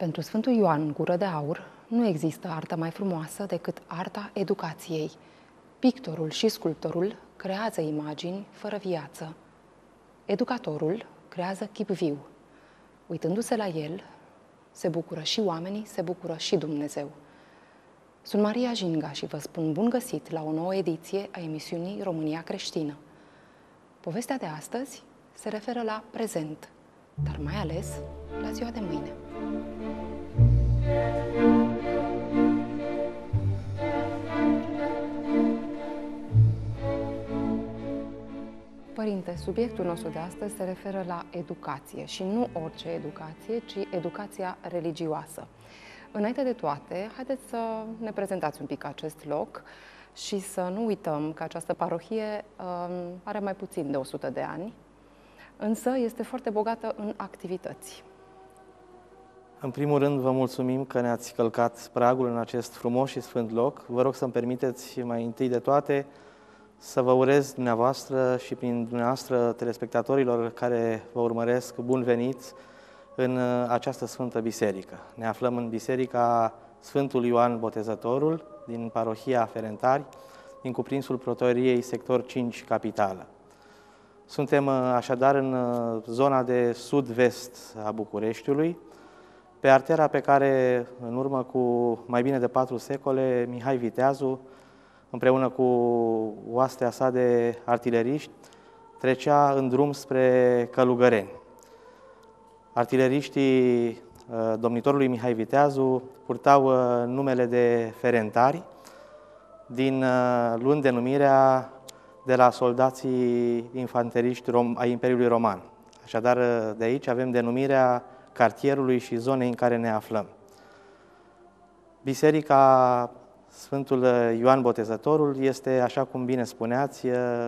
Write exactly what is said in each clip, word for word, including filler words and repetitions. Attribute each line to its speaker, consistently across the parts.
Speaker 1: Pentru Sfântul Ioan Gură de Aur, nu există artă mai frumoasă decât arta educației. Pictorul și sculptorul creează imagini fără viață. Educatorul creează chip viu. Uitându-se la el, se bucură și oamenii, se bucură și Dumnezeu. Sunt Maria Jinga și vă spun bun găsit la o nouă ediție a emisiunii România Creștină. Povestea de astăzi se referă la prezent, dar mai ales la ziua de mâine. Părinte, subiectul nostru de astăzi se referă la educație și nu orice educație, ci educația religioasă. Înainte de toate, haideți să ne prezentați un pic acest loc și să nu uităm că această parohie um, are mai puțin de o sută de ani, însă este foarte bogată în activități.
Speaker 2: În primul rând, vă mulțumim că ne-ați călcat pragul în acest frumos și sfânt loc. Vă rog să-mi permiteți mai întâi de toate să vă urez dumneavoastră și prin dumneavoastră telespectatorilor care vă urmăresc bun venit în această sfântă biserică. Ne aflăm în biserica Sfântul Ioan Botezătorul din parohia Ferentari, din cuprinsul Protoieriei sector cinci Capitală. Suntem așadar în zona de sud-vest a Bucureștiului, pe artera pe care, în urmă cu mai bine de patru secole, Mihai Viteazu, împreună cu oastea sa de artileriști, trecea în drum spre Călugăreni. Artileriștii domnitorului Mihai Viteazu purtau numele de Ferentari, din luând denumirea de la soldații infanteriști ai Imperiului Roman. Așadar, de aici avem denumirea cartierului și zonei în care ne aflăm. Biserica Sfântul Ioan Botezătorul este, așa cum bine spuneați,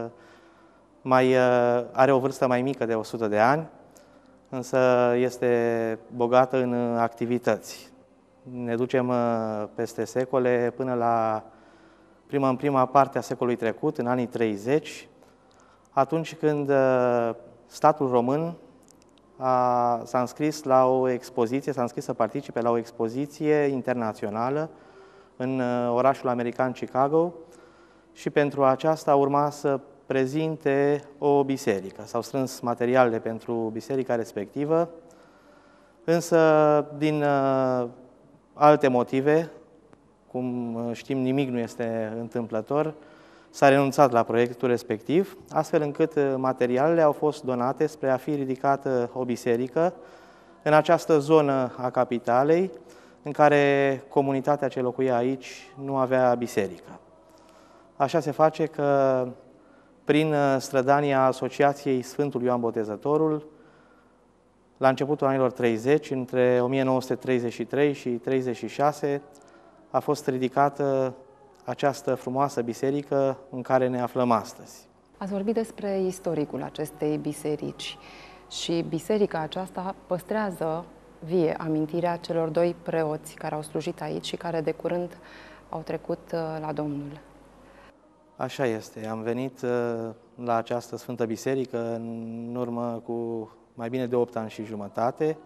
Speaker 2: mai, are o vârstă mai mică de o sută de ani, însă este bogată în activități. Ne ducem peste secole până la prima, în prima parte a secolului trecut, în anii treizeci, atunci când statul român s-a înscris la o expoziție, s-a înscris să participe la o expoziție internațională în orașul american Chicago și pentru aceasta urma să prezinte o biserică. S-au strâns materialele pentru biserica respectivă, însă din uh, alte motive, cum știm, nimic nu este întâmplător, s-a renunțat la proiectul respectiv, astfel încât materialele au fost donate spre a fi ridicată o biserică în această zonă a capitalei, în care comunitatea ce locuia aici nu avea biserică. Așa se face că, prin strădania Asociației Sfântul Ioan Botezătorul, la începutul anilor treizeci, între o mie nouă sute treizeci și trei și treizeci și șase, a fost ridicată această frumoasă biserică în care ne aflăm astăzi.
Speaker 1: Ați vorbit despre istoricul acestei biserici și biserica aceasta păstrează vie amintirea celor doi preoți care au slujit aici și care de curând au trecut la Domnul.
Speaker 2: Așa este. Am venit la această sfântă biserică în urmă cu mai bine de opt ani și jumătate,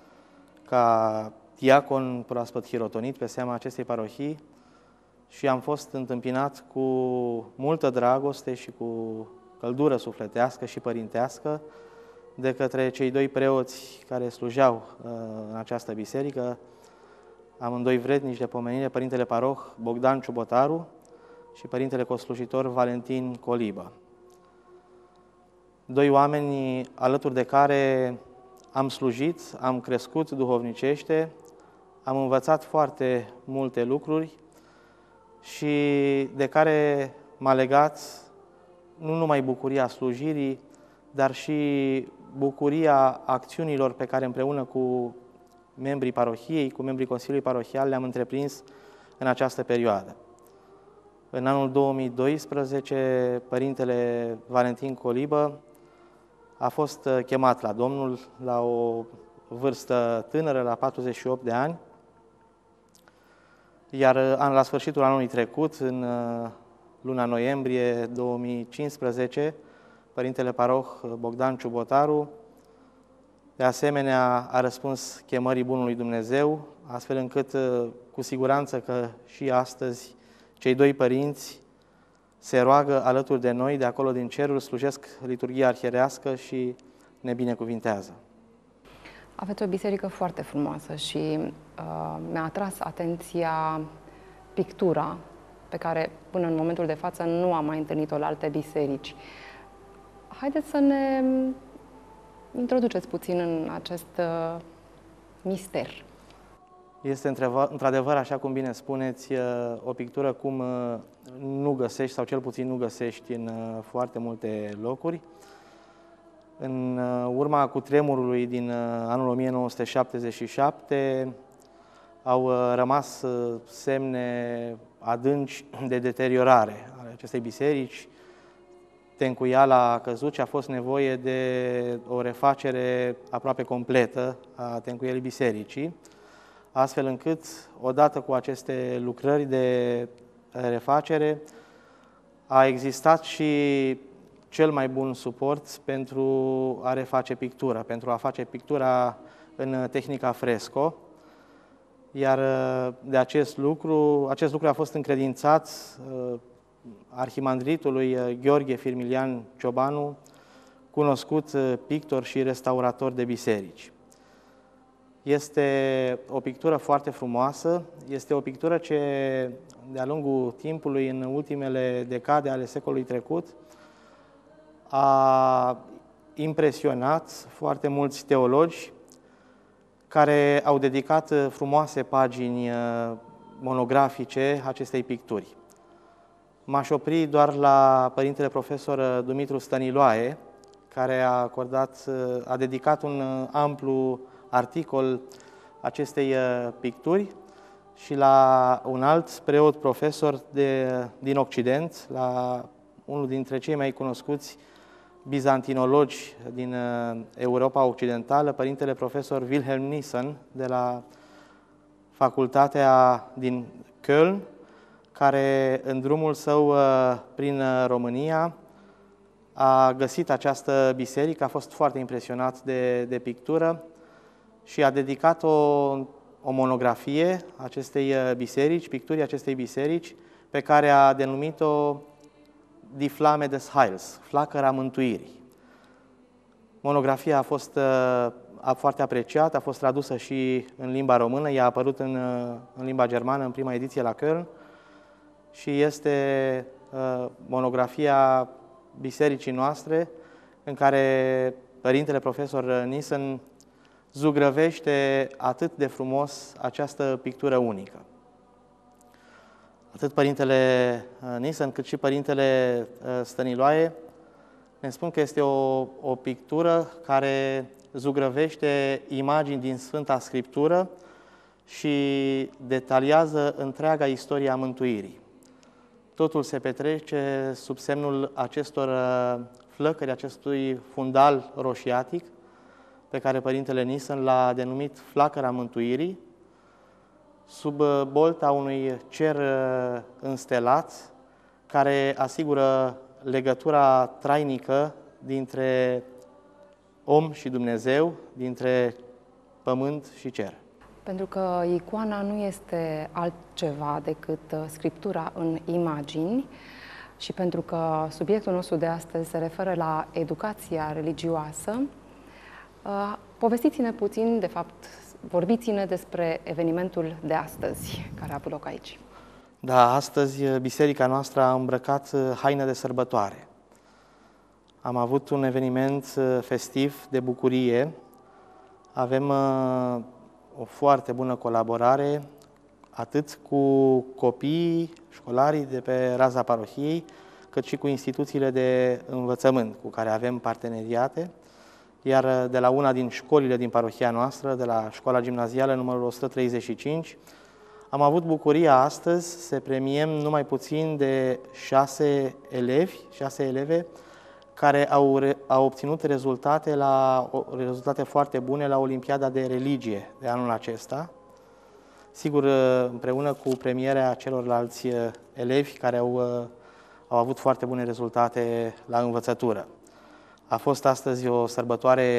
Speaker 2: ca diacon proaspăt hirotonit pe seama acestei parohii, și am fost întâmpinat cu multă dragoste și cu căldură sufletească și părintească de către cei doi preoți care slujeau uh, în această biserică, amândoi vrednici de pomenire, Părintele Paroh Bogdan Ciubotaru și Părintele Coslujitor Valentin Colibă. Doi oameni alături de care am slujit, am crescut duhovnicește, am învățat foarte multe lucruri și de care m-a legat nu numai bucuria slujirii, dar și bucuria acțiunilor pe care împreună cu membrii parohiei, cu membrii Consiliului Parohial le-am întreprins în această perioadă. În anul două mii doisprezece, Părintele Valentin Colibă a fost chemat la Domnul la o vârstă tânără, la patruzeci și opt de ani, iar la sfârșitul anului trecut, în luna noiembrie două mii cincisprezece, Părintele Paroh Bogdan Ciubotaru De asemenea, a răspuns chemării Bunului Dumnezeu, astfel încât, cu siguranță că și astăzi, cei doi părinți se roagă alături de noi, de acolo din cerul, slujesc liturghia arhierească și ne binecuvintează.
Speaker 1: Aveți o biserică foarte frumoasă și uh, mi-a atras atenția pictura pe care până în momentul de față nu am mai întâlnit-o la alte biserici. Haideți să ne introduceți puțin în acest uh, mister.
Speaker 2: Este într-adevăr, așa cum bine spuneți, o pictură cum nu găsești, sau cel puțin nu găsești în foarte multe locuri. În urma cutremurului din anul o mie nouă sute șaptezeci și șapte au rămas semne adânci de deteriorare ale acestei biserici. Tencuiala a căzut și a fost nevoie de o refacere aproape completă a tencuielii bisericii, astfel încât, odată cu aceste lucrări de refacere, a existat și cel mai bun suport pentru a reface pictura, pentru a face pictura în tehnica fresco. Iar de acest lucru, acest lucru a fost încredințat arhimandritului Gheorghe Firmilian Ciobanu, cunoscut pictor și restaurator de biserici. Este o pictură foarte frumoasă, este o pictură ce, de-a lungul timpului, în ultimele decade ale secolului trecut, a impresionat foarte mulți teologi care au dedicat frumoase pagini monografice acestei picturi. M-aș opri doar la părintele profesor Dumitru Stăniloae, care a acordat, a dedicat un amplu articol acestei picturi, și la un alt preot profesor de, din Occident, la unul dintre cei mai cunoscuți bizantinologi din Europa Occidentală, părintele profesor Wilhelm Nissen, de la facultatea din Köln, care în drumul său prin România a găsit această biserică, a fost foarte impresionat de, de pictură și a dedicat o, o monografie acestei biserici, picturii acestei biserici, pe care a denumit-o Die Flamme des Heils, Flacăra Mântuirii. Monografia a fost a, foarte apreciată, a fost tradusă și în limba română, ea a apărut în, în limba germană în prima ediție la Köln și este uh, monografia bisericii noastre, în care părintele profesor Nissen zugrăvește atât de frumos această pictură unică. Atât părintele Nissen cât și părintele Stăniloae ne spun că este o, o pictură care zugrăvește imagini din Sfânta Scriptură și detaliază întreaga istorie a mântuirii. Totul se petrece sub semnul acestor flăcări, acestui fundal roșiatic, pe care părintele Nissen l-a denumit Flacăra Mântuirii, sub bolta unui cer înstelat, care asigură legătura trainică dintre om și Dumnezeu, dintre pământ și cer.
Speaker 1: Pentru că icoana nu este altceva decât scriptura în imagini și pentru că subiectul nostru de astăzi se referă la educația religioasă, povestiți-ne puțin, de fapt, vorbiți-ne despre evenimentul de astăzi, care a avut loc aici.
Speaker 2: Da, astăzi biserica noastră a îmbrăcat haine de sărbătoare. Am avut un eveniment festiv de bucurie. Avem o foarte bună colaborare atât cu copiii, școlarii de pe raza parohiei, cât și cu instituțiile de învățământ cu care avem parteneriate. Iar de la una din școlile din parohia noastră, de la școala gimnazială numărul o sută treizeci și cinci, am avut bucuria astăzi să premiem numai puțin de șase elevi, șase eleve, care au, au obținut rezultate, la, rezultate foarte bune la Olimpiada de Religie de anul acesta. Sigur, împreună cu premierea celorlalți elevi care au, au avut foarte bune rezultate la învățătură. A fost astăzi o sărbătoare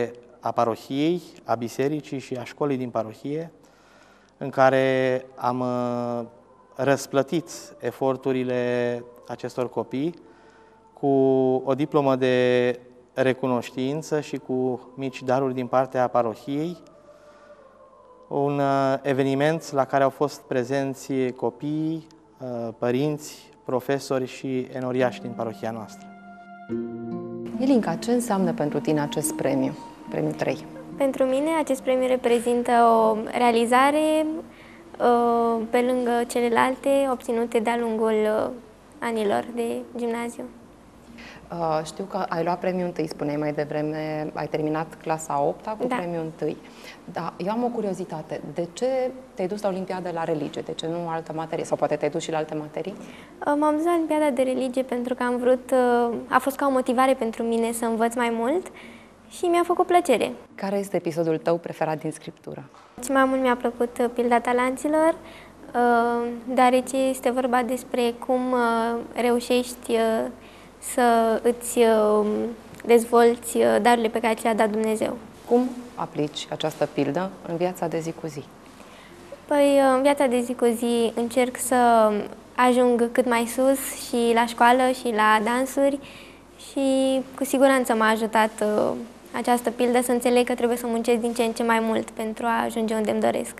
Speaker 2: a parohiei, a bisericii și a școlii din parohie, în care am răsplătit eforturile acestor copii cu o diplomă de recunoștință și cu mici daruri din partea parohiei. Un eveniment la care au fost prezenți copii, părinți, profesori și enoriași din parohia noastră.
Speaker 1: Ilinca, ce înseamnă pentru tine acest premiu, premiul trei?
Speaker 3: Pentru mine acest premiu reprezintă o realizare pe lângă celelalte obținute de-a lungul anilor de gimnaziu.
Speaker 1: Știu că ai luat premiul întâi, spuneai mai devreme, ai terminat clasa a opta cu
Speaker 3: Da.
Speaker 1: premiul întâi. Da, eu am o curiozitate. De ce te-ai dus la Olimpiada la religie? De ce nu altă materie? Sau poate te-ai dus și la alte materii?
Speaker 3: M-am dus la Olimpiada de religie pentru că am vrut, a fost ca o motivare pentru mine să învăț mai mult și mi-a făcut plăcere.
Speaker 1: Care este episodul tău preferat din scriptură?
Speaker 3: Și mai mult mi-a plăcut Pilda talanților, deoarece este vorba despre cum reușești să îți dezvolți darurile pe care ți le-a dat Dumnezeu.
Speaker 1: Cum aplici această pildă în viața de zi cu zi?
Speaker 3: Păi, în viața de zi cu zi încerc să ajung cât mai sus și la școală și la dansuri și cu siguranță m-a ajutat uh, această pildă să înțeleg că trebuie să muncesc din ce în ce mai mult pentru a ajunge unde îmi doresc.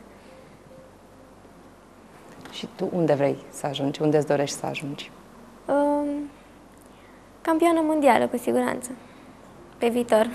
Speaker 1: Și tu unde vrei să ajungi? Unde îți dorești să ajungi?
Speaker 3: Uh, campioană mondială, cu siguranță, pe viitor.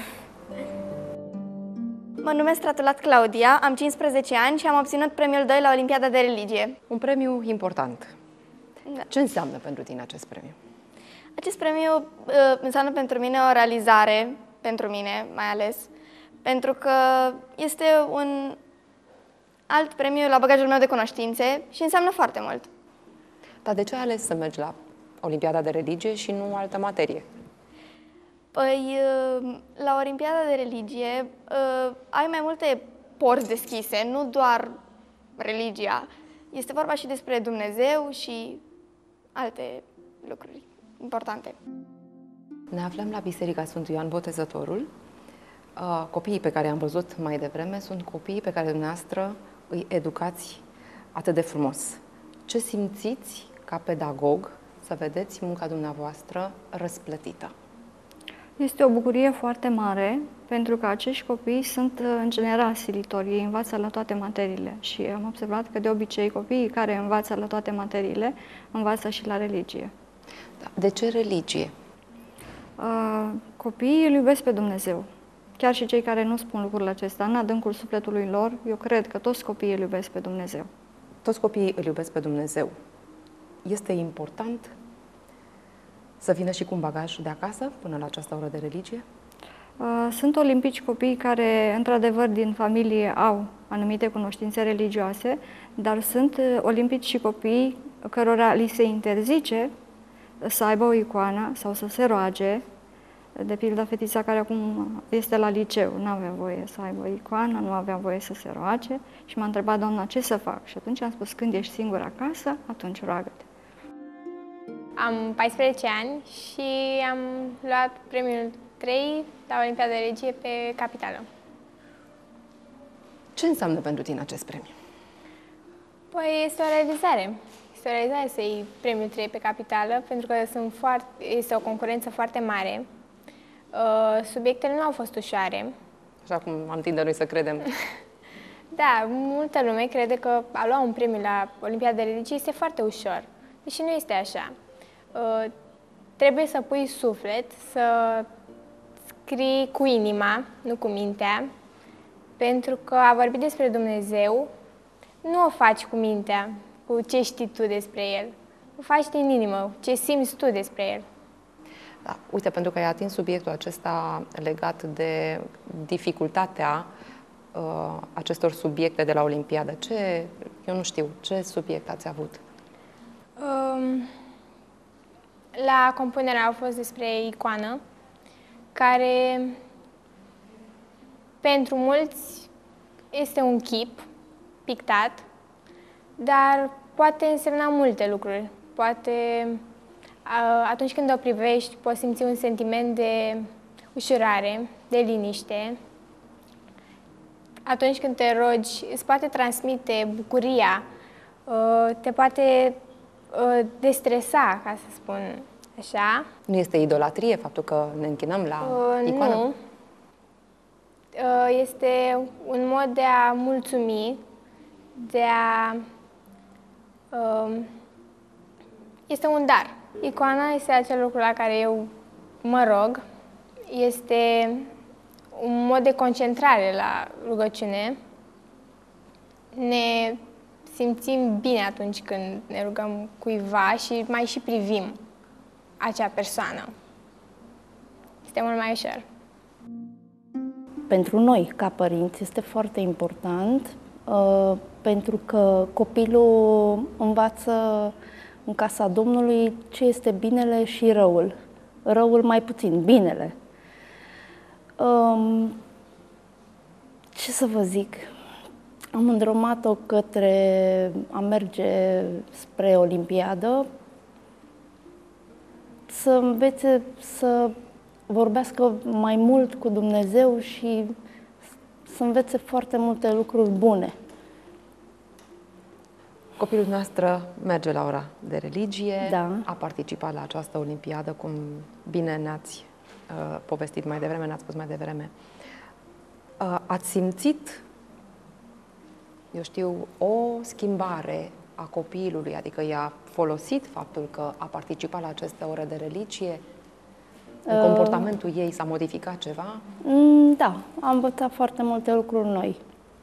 Speaker 4: Mă numesc Stratulat Claudia, am cincisprezece ani și am obținut premiul doi la Olimpiada de religie.
Speaker 1: Un premiu important.
Speaker 4: Da.
Speaker 1: Ce înseamnă pentru tine acest premiu?
Speaker 4: Acest premiu uh, înseamnă pentru mine o realizare, pentru mine mai ales, pentru că este un alt premiu la bagajul meu de cunoștințe și înseamnă foarte mult.
Speaker 1: Dar de ce ai ales să mergi la Olimpiada de religie și nu altă materie?
Speaker 4: Păi, uh, la Olimpiada de religie uh, ai mai multe porți deschise, nu doar religia. Este vorba și despre Dumnezeu și alte lucruri importante.
Speaker 1: Ne aflăm la Biserica Sfântul Ioan Botezătorul. Uh, Copiii pe care i-am văzut mai devreme sunt copiii pe care dumneavoastră îi educați atât de frumos. Ce simțiți ca pedagog să vedeți munca dumneavoastră răsplătită?
Speaker 5: Este o bucurie foarte mare, pentru că acești copii sunt, în general, silitori. Ei învață la toate materiile și am observat că, de obicei, copiii care învață la toate materiile, învață și la religie.
Speaker 1: De ce religie?
Speaker 5: Uh, copiii îl iubesc pe Dumnezeu. Chiar și cei care nu spun lucrul acesta, în adâncul sufletului lor, eu cred că toți copiii îl iubesc pe Dumnezeu.
Speaker 1: Toți copiii îl iubesc pe Dumnezeu. Este important să vină și cu un bagaj de acasă până la această oră de religie?
Speaker 5: Sunt olimpici copii care, într-adevăr, din familie au anumite cunoștințe religioase, dar sunt olimpici și copii cărora li se interzice să aibă o icoană sau să se roage. De pildă, fetița care acum este la liceu, nu avea voie să aibă o icoană, nu avea voie să se roage și m-a întrebat doamna ce să fac. Și atunci am spus, când ești singur acasă, atunci roagă-te.
Speaker 6: Am paisprezece ani și am luat premiul trei la Olimpiada de Religie pe Capitală.
Speaker 1: Ce înseamnă pentru tine acest premiu?
Speaker 6: Păi este o realizare. Este o realizare să iei premiul trei pe Capitală, pentru că sunt foarte, este o concurență foarte mare. Subiectele nu au fost ușoare.
Speaker 1: Așa cum am tinde noi să credem.
Speaker 6: Da, multă lume crede că a lua un premiu la Olimpiada de Religie este foarte ușor, deși nu este așa. Uh, trebuie să pui suflet, să scrii cu inima, nu cu mintea, pentru că a vorbi despre Dumnezeu nu o faci cu mintea, cu ce știi tu despre El. O faci din inimă, ce simți tu despre El.
Speaker 1: Da, uite, pentru că ai atins subiectul acesta legat de dificultatea uh, acestor subiecte de la Olimpiadă. Ce, eu nu știu, ce subiect ați avut?
Speaker 6: Um, la compunere au fost despre icoană, care pentru mulți este un chip pictat, dar poate însemna multe lucruri. Poate atunci când o privești, poți simți un sentiment de ușurare, de liniște atunci când te rogi, îți poate transmite bucuria, uh, te poate uh, destresa, ca să spun așa.
Speaker 1: Nu este idolatrie faptul că ne închinăm la
Speaker 6: Uh,
Speaker 1: icoană?
Speaker 6: nu. Uh, este un mod de a mulțumi, de a... Uh, este un dar. Icoana este acel lucru la care eu mă rog. Este un mod de concentrare la rugăciune. Ne simțim bine atunci când ne rugăm cuiva și mai și privim acea persoană. Este mult mai ușor.
Speaker 7: Pentru noi, ca părinți, este foarte important uh, pentru că copilul învață în casa Domnului ce este binele și răul. Răul mai puțin, binele. Um, ce să vă zic? Am îndrumat-o către a merge spre Olimpiadă, să învețe să vorbească mai mult cu Dumnezeu și să învețe foarte multe lucruri bune.
Speaker 1: Copilul noastră merge la ora de religie,
Speaker 7: Da.
Speaker 1: a participat la această olimpiadă, cum bine ne-ați uh, povestit mai devreme, ne-ați spus mai devreme. Uh, ați simțit, eu știu, o schimbare a copilului, adică i-a folosit faptul că a participat la aceste ore de religie? În
Speaker 7: Uh.
Speaker 1: comportamentul ei s-a modificat ceva?
Speaker 7: Mm, Da, am învățat foarte multe lucruri noi.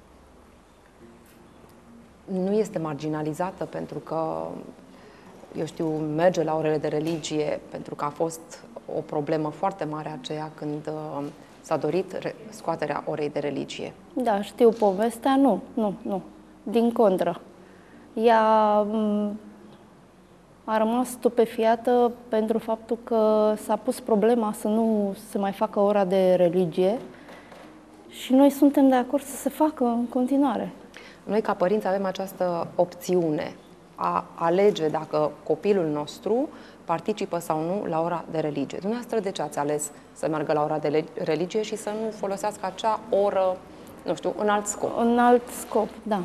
Speaker 1: Nu este marginalizată pentru că, eu știu, merge la orele de religie, pentru că a fost o problemă foarte mare aceea când uh, s-a dorit re- scoaterea orei de religie.
Speaker 7: Da, știu povestea, nu, nu, nu. Din contră. Ea m, a rămas stupefiată pentru faptul că s-a pus problema să nu se mai facă ora de religie și noi suntem de acord să se facă în continuare.
Speaker 1: Noi, ca părinți, avem această opțiune a alege dacă copilul nostru participă sau nu la ora de religie. Dumneavoastră, de ce ați ales să meargă la ora de religie și să nu folosească acea oră, nu știu, în alt scop?
Speaker 7: În alt scop, da.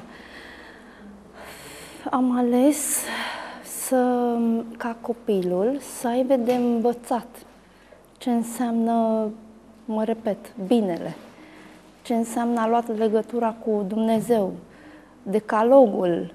Speaker 7: Am ales să, ca copilul să aibă de învățat ce înseamnă, mă repet, binele, ce înseamnă a luat legătura cu Dumnezeu, decalogul,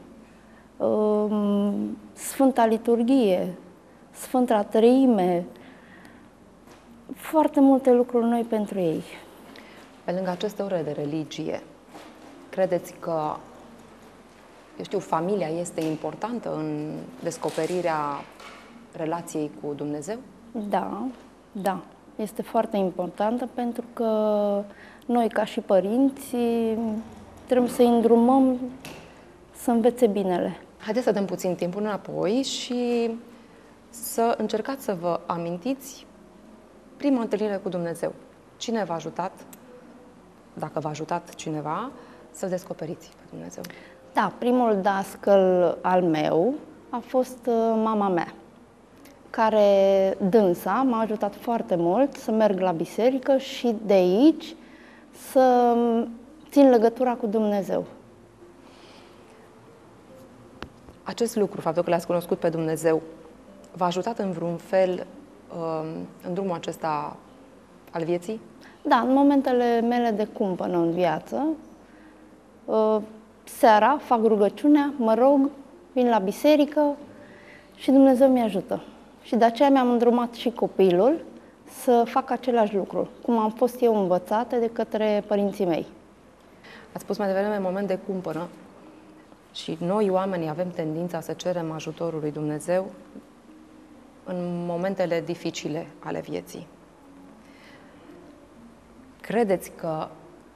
Speaker 7: Sfânta Liturghie, Sfânta Treime, foarte multe lucruri noi pentru ei.
Speaker 1: Pe lângă aceste ore de religie, credeți că, eu știu, familia este importantă în descoperirea relației cu Dumnezeu?
Speaker 7: Da, da, este foarte importantă pentru că noi, ca și părinți, trebuie să-i îndrumăm să învețe binele.
Speaker 1: Haideți să dăm puțin timpul înapoi și să încercați să vă amintiți prima întâlnire cu Dumnezeu. Cine v-a ajutat, dacă v-a ajutat cineva, să-L descoperiți pe Dumnezeu?
Speaker 7: Da, primul dascăl al meu a fost mama mea, care dânsa m-a ajutat foarte mult să merg la biserică și de aici să țin legătura cu Dumnezeu.
Speaker 1: Acest lucru, faptul că l-ați cunoscut pe Dumnezeu, v-a ajutat în vreun fel în drumul acesta al vieții?
Speaker 7: Da, în momentele mele de cumpănă în viață, seara fac rugăciunea, mă rog, vin la biserică și Dumnezeu mi-ajută. Și de aceea mi-am îndrumat și copilul să facă același lucru, cum am fost eu învățată de către părinții mei.
Speaker 1: Ați spus mai devreme, în moment de cumpănă, și noi, oamenii, avem tendința să cerem ajutorul lui Dumnezeu în momentele dificile ale vieții. Credeți că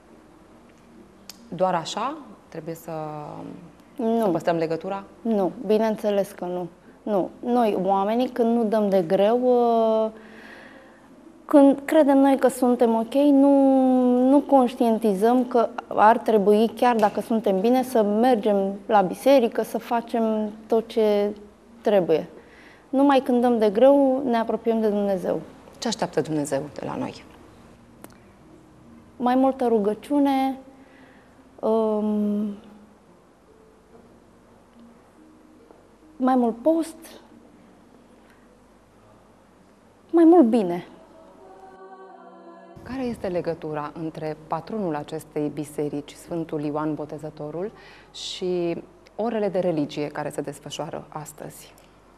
Speaker 1: doar așa trebuie să,
Speaker 7: Nu.
Speaker 1: să păstrăm legătura?
Speaker 7: Nu, bineînțeles că nu. Nu. Noi, oamenii, când nu dăm de greu, când credem noi că suntem ok, nu, nu conștientizăm că ar trebui, chiar dacă suntem bine, să mergem la biserică, să facem tot ce trebuie. Numai când dăm de greu, ne apropiem de Dumnezeu.
Speaker 1: Ce așteaptă Dumnezeu de la noi?
Speaker 7: Mai multă rugăciune, Um, mai mult post, mai mult bine.
Speaker 1: Care este legătura între patronul acestei biserici, Sfântul Ioan Botezătorul, și orele de religie care se desfășoară astăzi?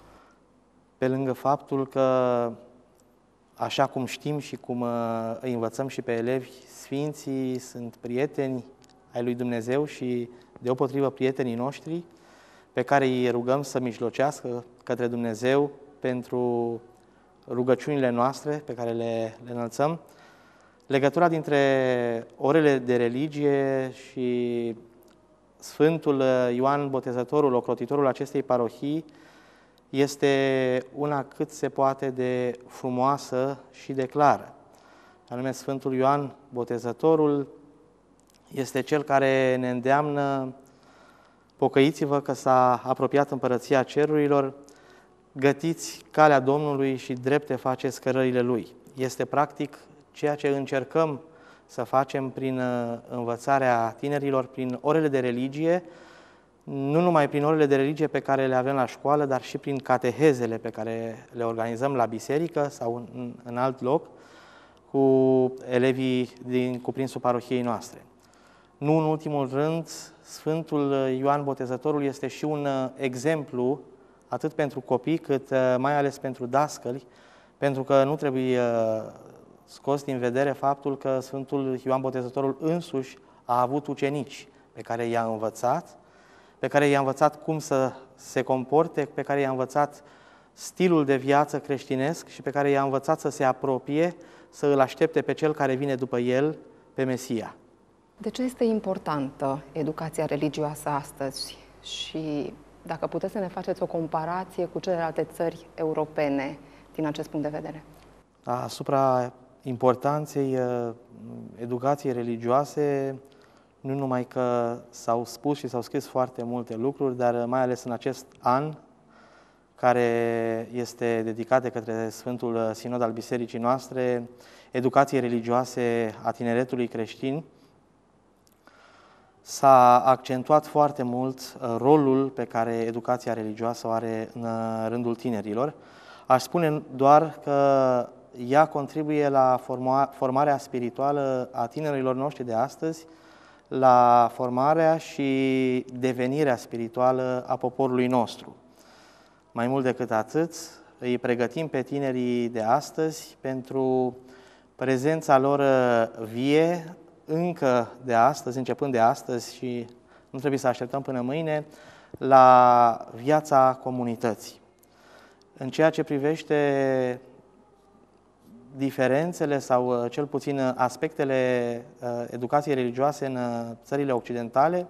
Speaker 2: Pe lângă faptul că, așa cum știm și cum îi învățăm și pe elevi, Sfinții sunt prieteni ai lui Dumnezeu și deopotrivă prietenii noștri, pe care îi rugăm să mijlocească către Dumnezeu pentru rugăciunile noastre pe care le, le înălțăm. Legătura dintre orele de religie și Sfântul Ioan Botezătorul, ocrotitorul acestei parohii, este una cât se poate de frumoasă și de clară. Anume, Sfântul Ioan Botezătorul este cel care ne îndeamnă: pocăiți-vă că s-a apropiat împărăția cerurilor, gătiți calea Domnului și drepte faceți cărările Lui. Este practic ceea ce încercăm să facem prin învățarea tinerilor, prin orele de religie, nu numai prin orele de religie pe care le avem la școală, dar și prin catehezele pe care le organizăm la biserică sau în, în alt loc cu elevii din cuprinsul parohiei noastre. Nu în ultimul rând, Sfântul Ioan Botezătorul este și un exemplu atât pentru copii, cât mai ales pentru dascăli, pentru că nu trebuie scos din vedere faptul că Sfântul Ioan Botezătorul însuși a avut ucenici pe care i-a învățat, pe care i-a învățat cum să se comporte, pe care i-a învățat stilul de viață creștinesc și pe care i-a învățat să se apropie, să îl aștepte pe cel care vine după el, pe Mesia.
Speaker 1: De ce este importantă educația religioasă astăzi? Și dacă puteți să ne faceți o comparație cu celelalte țări europene din acest punct de vedere?
Speaker 2: Asupra importanței educației religioase, nu numai că s-au spus și s-au scris foarte multe lucruri, dar mai ales în acest an, care este dedicat de către Sfântul Sinod al Bisericii noastre, educației religioase a tineretului creștin, s-a accentuat foarte mult rolul pe care educația religioasă o are în rândul tinerilor. Aș spune doar că ea contribuie la forma, formarea spirituală a tinerilor noștri de astăzi, la formarea și devenirea spirituală a poporului nostru. Mai mult decât atât, îi pregătim pe tinerii de astăzi pentru prezența lor vie, încă de astăzi, începând de astăzi și nu trebuie să așteptăm până mâine, la viața comunității. În ceea ce privește diferențele sau cel puțin aspectele educației religioase în țările occidentale,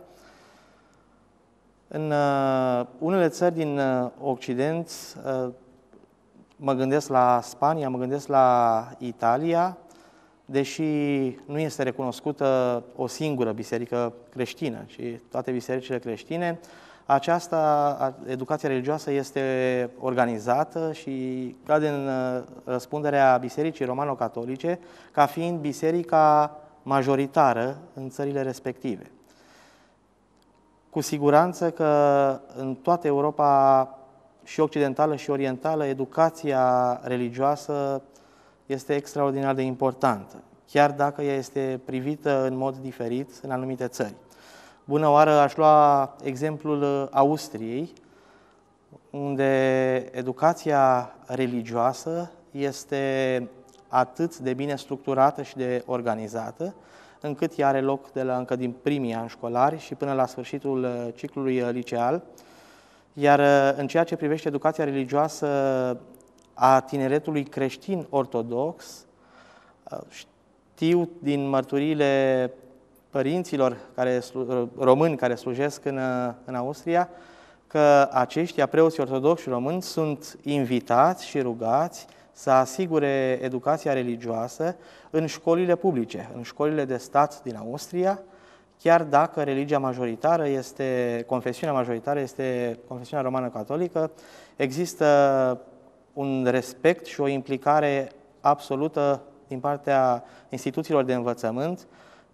Speaker 2: în unele țări din Occident, mă gândesc la Spania, mă gândesc la Italia, deși nu este recunoscută o singură biserică creștină, ci toate bisericile creștine, această educație religioasă este organizată și cade în răspunderea Bisericii Romano-Catolice ca fiind biserica majoritară în țările respective. Cu siguranță că în toată Europa, și occidentală și orientală, educația religioasă este extraordinar de importantă, chiar dacă ea este privită în mod diferit în anumite țări. Bună oară, aș lua exemplul Austriei, unde educația religioasă este atât de bine structurată și de organizată, încât ea are loc de la, încă din primii ani școlari și până la sfârșitul ciclului liceal. Iar în ceea ce privește educația religioasă a tineretului creștin ortodox, știu din mărturiile părinților care, români care slujesc în, în Austria, că aceștia, preoții ortodoxi români, sunt invitați și rugați să asigure educația religioasă în școlile publice, în școlile de stat din Austria, chiar dacă religia majoritară este, confesiunea majoritară este confesiunea romană-catolică, există un respect și o implicare absolută din partea instituțiilor de învățământ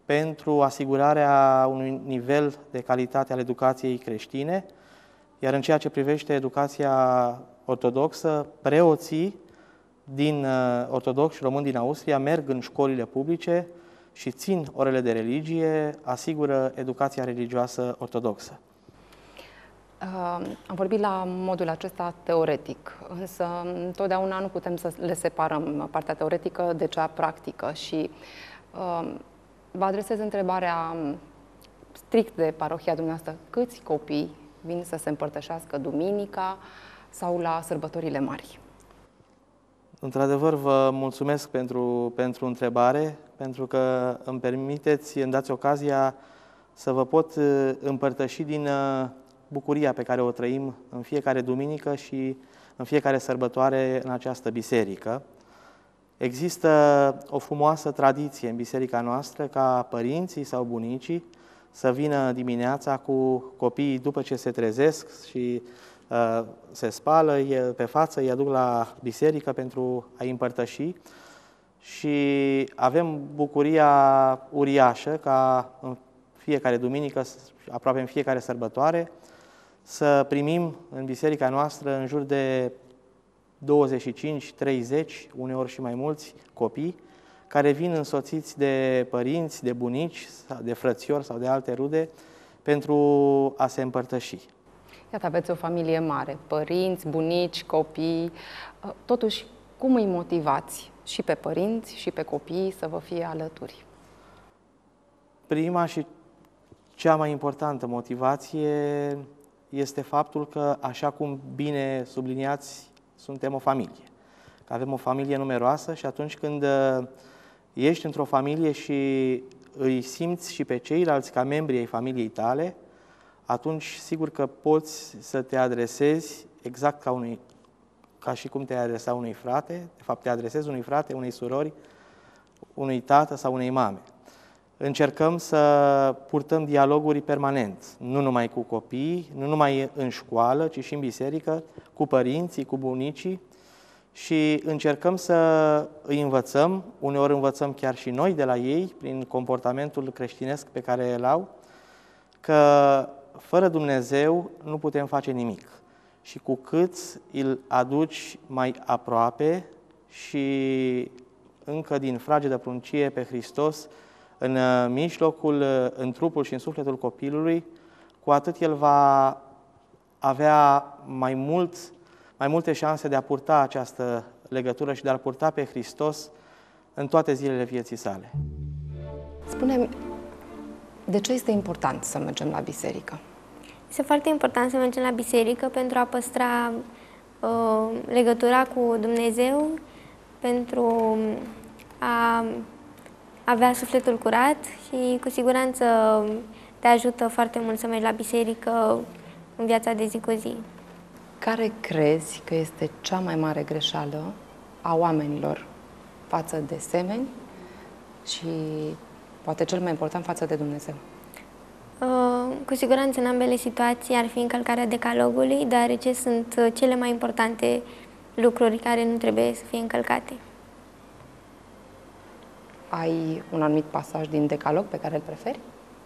Speaker 2: pentru asigurarea unui nivel de calitate al educației creștine, iar în ceea ce privește educația ortodoxă, preoții din ortodoxi români din Austria merg în școlile publice și țin orele de religie, asigură educația religioasă ortodoxă.
Speaker 1: Am vorbit la modul acesta teoretic, însă întotdeauna nu putem să le separăm partea teoretică de cea practică și vă adresez întrebarea strict de parohia dumneavoastră. Câți copii vin să se împărtășească duminica sau la sărbătorile mari?
Speaker 2: Într-adevăr, vă mulțumesc pentru, pentru întrebare, pentru că îmi permiteți, îmi dați ocazia să vă pot împărtăși din bucuria pe care o trăim în fiecare duminică și în fiecare sărbătoare în această biserică. Există o frumoasă tradiție în biserica noastră ca părinții sau bunicii să vină dimineața cu copiii după ce se trezesc și uh, se spală pe față, îi aduc la biserică pentru a-i împărtăși și avem bucuria uriașă ca în fiecare duminică, aproape în fiecare sărbătoare, să primim în biserica noastră în jur de douăzeci și cinci treizeci, uneori și mai mulți copii, care vin însoțiți de părinți, de bunici, de frățiori sau de alte rude, pentru a se împărtăși.
Speaker 1: Iată, aveți o familie mare, părinți, bunici, copii. Totuși, cum îi motivați și pe părinți și pe copii să vă fie alături?
Speaker 2: Prima și cea mai importantă motivație este faptul că, așa cum bine subliniați, suntem o familie. Că avem o familie numeroasă și atunci când ești într-o familie și îi simți și pe ceilalți ca membri ai familiei tale, atunci sigur că poți să te adresezi exact ca, unui, ca și cum te-ai adresa unui frate, de fapt te adresezi unui frate, unei surori, unui tată sau unei mame. Încercăm să purtăm dialoguri permanent, nu numai cu copiii, nu numai în școală, ci și în biserică, cu părinții, cu bunicii și încercăm să îi învățăm, uneori învățăm chiar și noi de la ei, prin comportamentul creștinesc pe care îl au, că fără Dumnezeu nu putem face nimic. Și cu cât îl aduci mai aproape și încă din fragedă pruncie pe Hristos, în mijlocul, în trupul și în sufletul copilului, cu atât el va avea mai, mult, mai multe șanse de a purta această legătură și de a-L purta pe Hristos în toate zilele vieții sale.
Speaker 1: Spune-mi, de ce este important să mergem la biserică?
Speaker 3: Este foarte important să mergem la biserică pentru a păstra uh, legătura cu Dumnezeu, pentru a avea sufletul curat și cu siguranță te ajută foarte mult să mergi la biserică în viața de zi cu zi.
Speaker 1: Care crezi că este cea mai mare greșeală a oamenilor față de semeni și poate cel mai important față de Dumnezeu?
Speaker 3: Uh, cu siguranță în ambele situații ar fi încălcarea decalogului, deoarece sunt cele mai importante lucruri care nu trebuie să fie încălcate.
Speaker 1: Ai un anumit pasaj din decalog pe care îl preferi?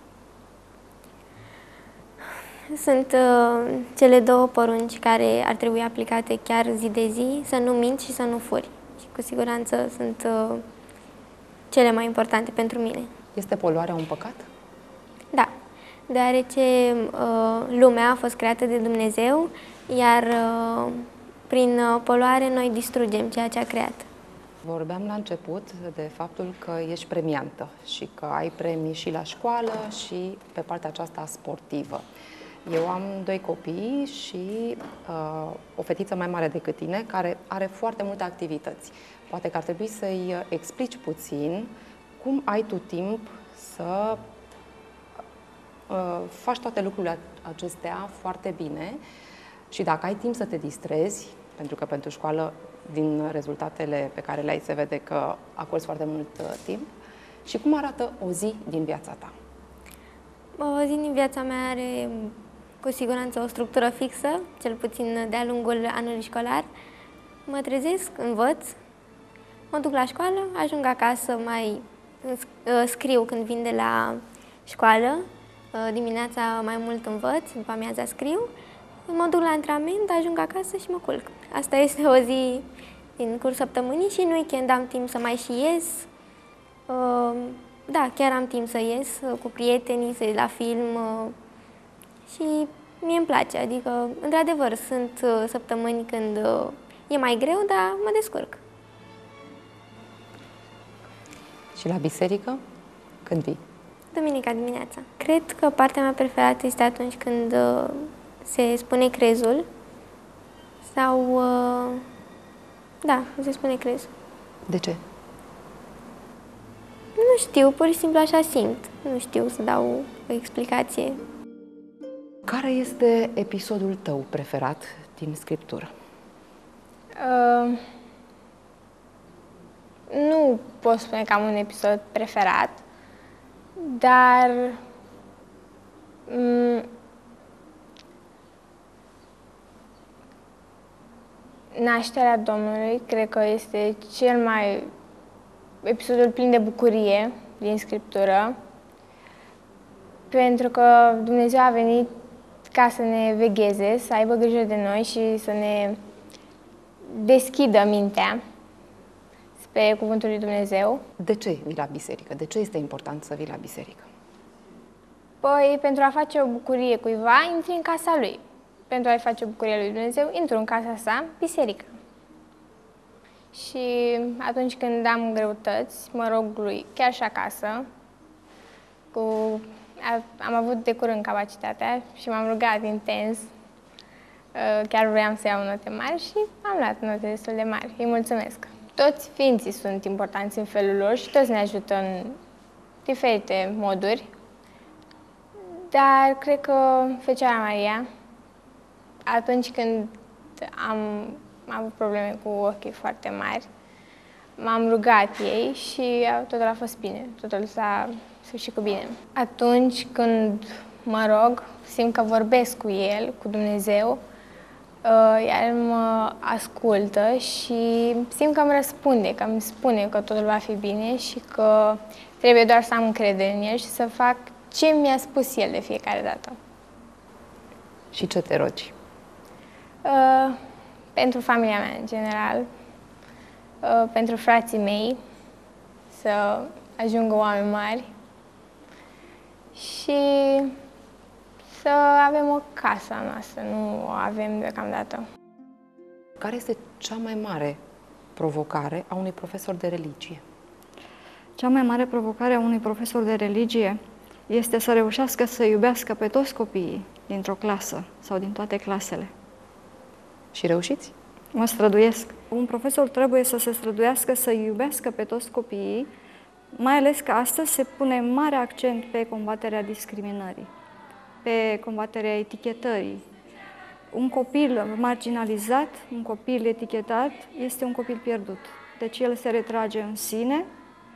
Speaker 3: Sunt uh, cele două porunci care ar trebui aplicate chiar zi de zi, să nu minți și să nu furi. Și cu siguranță sunt uh, cele mai importante pentru mine.
Speaker 1: Este poluarea un păcat?
Speaker 3: Da, deoarece uh, lumea a fost creată de Dumnezeu, iar uh, prin uh, poluare noi distrugem ceea ce a creat.
Speaker 1: Vorbeam la început de faptul că ești premiantă și că ai premii și la școală și pe partea aceasta sportivă. Eu am doi copii și uh, o fetiță mai mare decât tine care are foarte multe activități. Poate că ar trebui să-i explici puțin cum ai tu timp să uh, faci toate lucrurile acestea foarte bine și dacă ai timp să te distrezi, pentru că pentru școală, din rezultatele pe care le-ai, se vede că acorzi foarte mult uh, timp. Și cum arată o zi din viața ta?
Speaker 3: O zi din viața mea are cu siguranță o structură fixă, cel puțin de-a lungul anului școlar. Mă trezesc, învăț, mă duc la școală, ajung acasă, mai Scriu când vin de la școală, dimineața mai mult învăț, după amiaza scriu, mă duc la antrenament, ajung acasă și mă culc. Asta este o zi din cursul săptămânii și în weekend am timp să mai și ies. Da, chiar am timp să ies cu prietenii, să ies la film și mie îmi place. Adică, într-adevăr, sunt săptămâni când e mai greu, dar mă descurc.
Speaker 1: Și la biserică? Când vii?
Speaker 3: Duminica dimineața. Cred că partea mea preferată este atunci când uh, se spune crezul sau, uh, da, se spune crezul.
Speaker 1: De ce?
Speaker 3: Nu știu, pur și simplu așa simt. Nu știu să dau o explicație.
Speaker 1: Care este episodul tău preferat din scriptură?
Speaker 6: Uh, nu pot spune că am un episod preferat, dar um, nașterea Domnului cred că este cel mai episodul plin de bucurie din Scriptură, pentru că Dumnezeu a venit ca să ne vegheze, să aibă grijă de noi și să ne deschidă mintea spre Cuvântul lui Dumnezeu.
Speaker 1: De ce vii la biserică? De ce este important să vii la biserică?
Speaker 6: Păi, pentru a face o bucurie cuiva, intri în casa lui. Pentru a-i face o bucurie lui Dumnezeu, intru în casa sa, biserica. Și atunci când am greutăți, mă rog lui, chiar și acasă, cu... am avut de curând capacitatea și m-am rugat intens. Chiar vreau să iau note mari și am luat note destul de mari. Îi mulțumesc. Toți ființii sunt importanți în felul lor și toți ne ajută în diferite moduri. Dar cred că Fecioara Maria, atunci când am, am avut probleme cu ochii foarte mari, m-am rugat ei și totul a fost bine, totul s-a sfârșit cu bine. Atunci când mă rog, simt că vorbesc cu El, cu Dumnezeu, iar El mă ascultă și simt că îmi răspunde, că îmi spune că totul va fi bine și că trebuie doar să am încredere în El și să fac ce mi-a spus El de fiecare dată.
Speaker 1: Și ce te rogi?
Speaker 6: Uh, pentru familia mea, în general, uh, pentru frații mei, să ajungă oameni mari și să avem o casă a noastră, nu o avem deocamdată.
Speaker 1: Care este cea mai mare provocare a unui profesor de religie?
Speaker 5: Cea mai mare provocare a unui profesor de religie este să reușească să iubească pe toți copiii dintr-o clasă sau din toate clasele.
Speaker 1: Și reușiți?
Speaker 5: Mă străduiesc. Un profesor trebuie să se străduiască să iubească pe toți copiii, mai ales că astăzi se pune mare accent pe combaterea discriminării, pe combaterea etichetării. Un copil marginalizat, un copil etichetat, este un copil pierdut. Deci el se retrage în sine,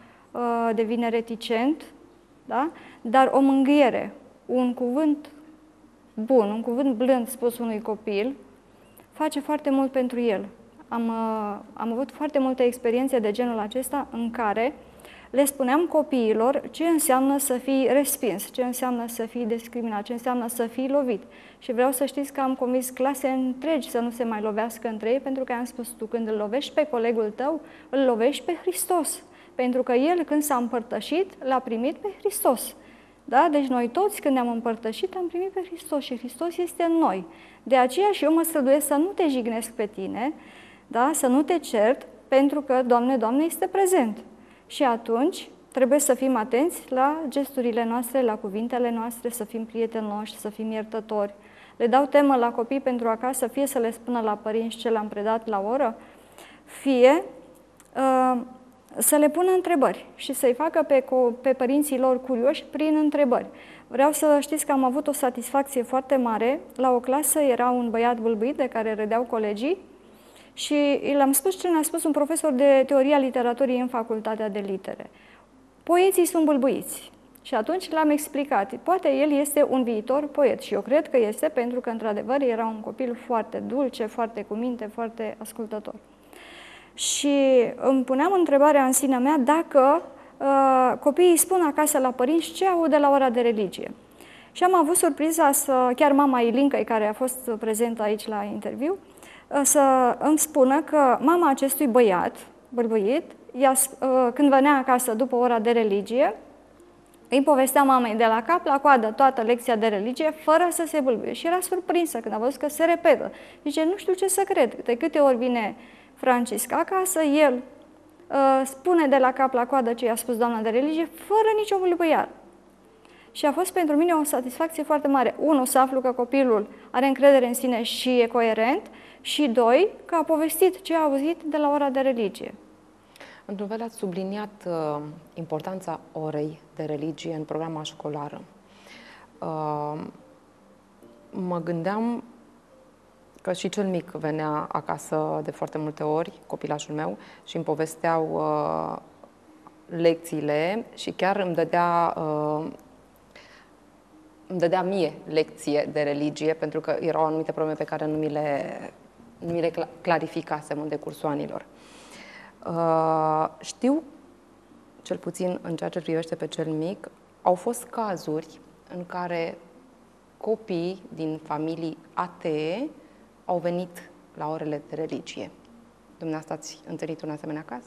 Speaker 5: devine reticent, da? Dar o mângâiere, un cuvânt bun, un cuvânt blând spus unui copil, face foarte mult pentru el. Am, am avut foarte multe experiențe de genul acesta în care le spuneam copiilor ce înseamnă să fii respins, ce înseamnă să fii discriminat, ce înseamnă să fii lovit. Și vreau să știți că am convins clase întregi să nu se mai lovească între ei, pentru că am spus, tu când îl lovești pe colegul tău, îl lovești pe Hristos. Pentru că el, când s-a împărtășit, l-a primit pe Hristos. Da? Deci noi toți, când ne-am împărtășit, am primit pe Hristos și Hristos este în noi. De aceea și eu mă străduiesc să nu te jignesc pe tine, da? Să nu te cert, pentru că, Doamne, Doamne, este prezent. Și atunci trebuie să fim atenți la gesturile noastre, la cuvintele noastre, să fim prietenoși, să fim iertători. Le dau temă la copii pentru acasă, fie să le spună la părinți ce le-am predat la oră, fie uh, să le pună întrebări și să-i facă pe, pe părinții lor curioși prin întrebări. Vreau să știți că am avut o satisfacție foarte mare. La o clasă era un băiat bâlbâit de care râdeau colegii și l-am spus ce ne-a spus un profesor de teoria literaturii în facultatea de litere. Poeții sunt bâlbâiți. Și atunci l-am explicat. Poate el este un viitor poet și eu cred că este, pentru că într-adevăr era un copil foarte dulce, foarte cu minte, foarte ascultător. Și îmi puneam întrebarea în sinea mea dacă copiii spun acasă la părinți ce au de la ora de religie. Și am avut surpriza să, chiar mama Ilincăi, care a fost prezentă aici la interviu, să îmi spună că mama acestui băiat, bărbăit, ea, când venea acasă după ora de religie, îi povestea mamei de la cap la coadă toată lecția de religie, fără să se bâlbuie. Și era surprinsă când a văzut că se repetă. Zice, nu știu ce să cred. De câte ori vine Francisc acasă, el uh, spune de la cap la coadă ce i-a spus doamna de religie, fără nicio bâlbâială. Și a fost pentru mine o satisfacție foarte mare. Unu, să aflu că copilul are încredere în sine și e coerent, și doi, că a povestit ce a auzit de la ora de religie.
Speaker 1: Într-un fel ați subliniat uh, importanța orei de religie în programa școlară. Uh, mă gândeam că și cel mic venea acasă de foarte multe ori, copilașul meu, și îmi povesteau uh, lecțiile și chiar îmi dădea, uh, îmi dădea mie lecție de religie, pentru că erau anumite probleme pe care nu mi le, nu mi le clarificasem în decursul anilor. Uh, știu, cel puțin în ceea ce privește pe cel mic, au fost cazuri în care copii din familii atee au venit la orele de religie. Dumneavoastră ați întâlnit un asemenea caz?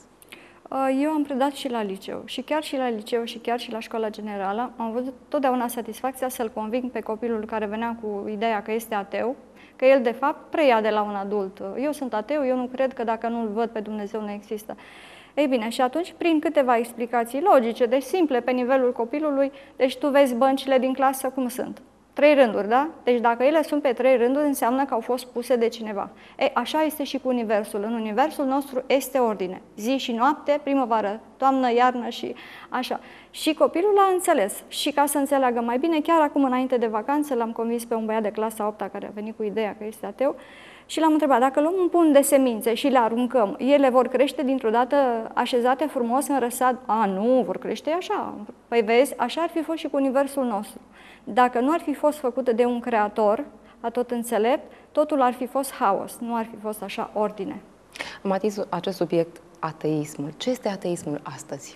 Speaker 5: Eu am predat și la liceu. Și chiar și la liceu și chiar și la școala generală am văzut totdeauna satisfacția să-l conving pe copilul care venea cu ideea că este ateu, că el de fapt preia de la un adult. Eu sunt ateu, eu nu cred că dacă nu-L văd pe Dumnezeu nu există. Ei bine, și atunci, prin câteva explicații logice, deci simple, pe nivelul copilului, deci tu vezi băncile din clasă cum sunt. Trei rânduri, da? Deci dacă ele sunt pe trei rânduri, înseamnă că au fost puse de cineva. Ei, așa este și cu universul. În universul nostru este ordine. Zi și noapte, primăvară, toamnă, iarnă și așa. Și copilul a înțeles. Și ca să înțeleagă mai bine, chiar acum, înainte de vacanță, l-am convins pe un băiat de clasa a opta care a venit cu ideea că este ateu și l-am întrebat, dacă luăm un pun de semințe și le aruncăm, ele vor crește dintr-o dată așezate frumos în răsad? A, nu, vor crește așa. Păi vezi, așa ar fi fost și cu universul nostru. Dacă nu ar fi fost făcută de un creator, atot înțelept, totul ar fi fost haos, nu ar fi fost așa ordine.
Speaker 1: Am atins acest subiect, ateismul. Ce este ateismul astăzi?